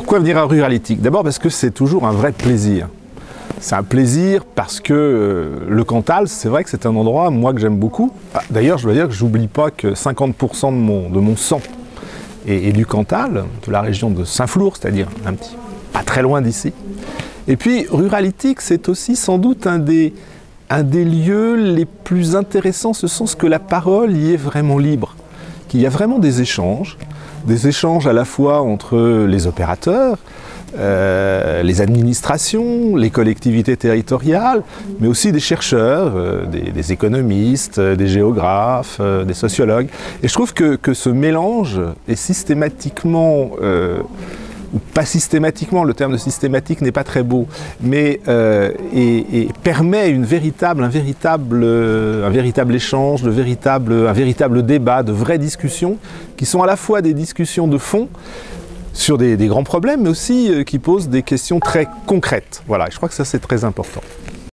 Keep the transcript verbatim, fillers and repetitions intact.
Pourquoi venir à Ruralytique? D'abord parce que c'est toujours un vrai plaisir. C'est un plaisir parce que euh, le Cantal, c'est vrai que c'est un endroit, moi, que j'aime beaucoup. Ah, d'ailleurs, je dois dire que j'oublie pas que cinquante pour cent de mon, de mon sang est, est du Cantal, de la région de Saint-Flour, c'est-à-dire un petit, pas très loin d'ici. Et puis, Ruralytique, c'est aussi sans doute un des, un des lieux les plus intéressants, ce sens que la parole y est vraiment libre, qu'il y a vraiment des échanges, des échanges à la fois entre les opérateurs, Euh, les administrations, les collectivités territoriales, mais aussi des chercheurs, euh, des, des économistes, euh, des géographes, euh, des sociologues. Et je trouve que, que ce mélange est systématiquement, euh, ou pas systématiquement, le terme de systématique n'est pas très beau, mais euh, et, et permet une véritable, un, véritable, un véritable échange, de véritable, un véritable débat, de vraies discussions, qui sont à la fois des discussions de fond, sur des, des grands problèmes, mais aussi euh, qui posent des questions très concrètes. Voilà, et je crois que ça c'est très important.